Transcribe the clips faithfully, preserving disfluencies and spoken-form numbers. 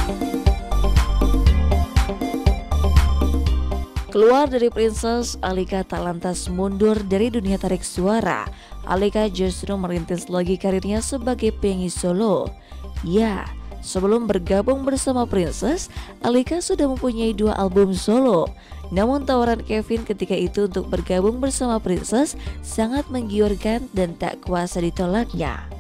Keluar dari Princess, Alika tak lantas mundur dari dunia tarik suara. Alika justru merintis lagi karirnya sebagai penyanyi solo. Ya, sebelum bergabung bersama Princess, Alika sudah mempunyai dua album solo. Namun tawaran Kevin ketika itu untuk bergabung bersama Princess sangat menggiurkan dan tak kuasa ditolaknya.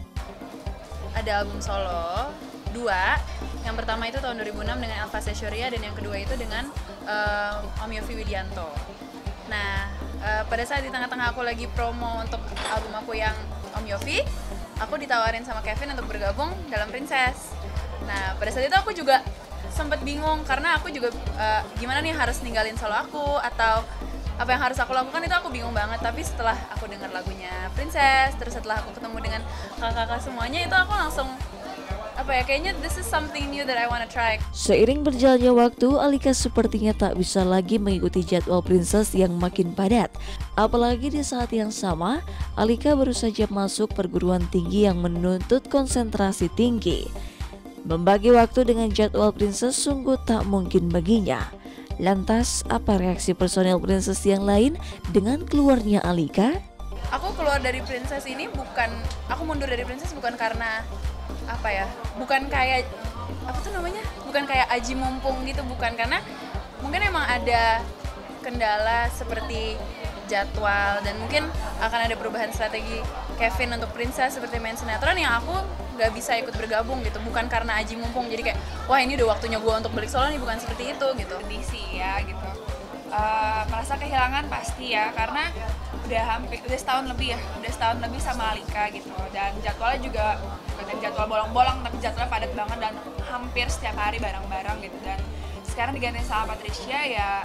Ada album solo, dua. Yang pertama itu tahun dua ribu enam dengan Elva Seshoria, dan yang kedua itu dengan uh, Om Yovie Widianto. Nah, uh, pada saat di tengah-tengah aku lagi promo untuk album aku yang Om Yovie, aku ditawarin sama Kevin untuk bergabung dalam Princess. Nah, pada saat itu aku juga sempat bingung karena aku juga uh, gimana nih harus ninggalin solo aku atau apa yang harus aku lakukan, itu aku bingung banget. Tapi setelah aku dengar lagunya Princess, terus setelah aku ketemu dengan kakak-kakak semuanya, itu aku langsung apa ya, kayaknya this is something new that I wanna try. Seiring berjalannya waktu, Alika sepertinya tak bisa lagi mengikuti jadwal Princess yang makin padat. Apalagi di saat yang sama, Alika baru saja masuk perguruan tinggi yang menuntut konsentrasi tinggi. Membagi waktu dengan jadwal Princess sungguh tak mungkin baginya. Lantas, apa reaksi personel Princess yang lain dengan keluarnya Alika? Aku keluar dari Princess ini bukan, aku mundur dari Princess bukan karena apa ya, bukan kayak apa tuh namanya, bukan kayak aji mumpung gitu, bukan, karena mungkin emang ada kendala seperti jadwal dan mungkin akan ada perubahan strategi Kevin untuk Princess seperti main sinetron yang aku nggak bisa ikut bergabung gitu, bukan karena aji mumpung jadi kayak wah ini udah waktunya gue untuk balik solo nih, bukan seperti itu gitu. Sedih sih ya gitu, uh, merasa kehilangan pasti ya, karena udah hampir udah setahun lebih ya, udah setahun lebih sama Alika gitu, dan jadwalnya juga bukan jadwal bolong-bolong tapi jadwalnya padat banget dan hampir setiap hari bareng-bareng gitu. Dan sekarang diganti sama Patricia, ya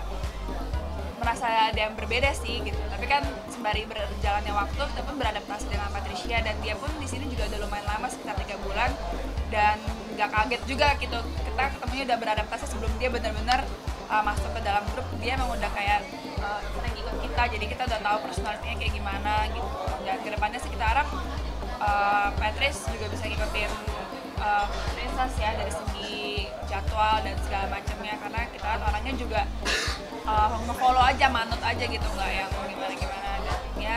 merasa ada yang berbeda sih gitu. Tapi kan sembari berjalannya waktu kita pun beradaptasi dengan Patricia, dan dia pun di sini juga udah lumayan lama, sekitar tiga bulan, dan nggak kaget juga gitu, kita ketemunya udah beradaptasi sebelum dia benar-benar uh, masuk ke dalam grup. Dia emang udah kayak uh, sering ikut kita, jadi kita udah tahu personalitinya kayak gimana gitu. Dan kedepannya sih kita harap uh, Patrice juga bisa ngikutin uh, Princess ya dari segi jadwal dan segala macamnya, karena kita kan orangnya juga uh, nge-follow aja, manut aja gitu, nggak yang gimana-gimana. Dan ya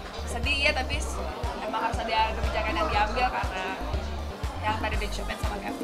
sedih ya, tapi emang harus ada kebijakan yang diambil karena yang tadi dicobain sama Kevin.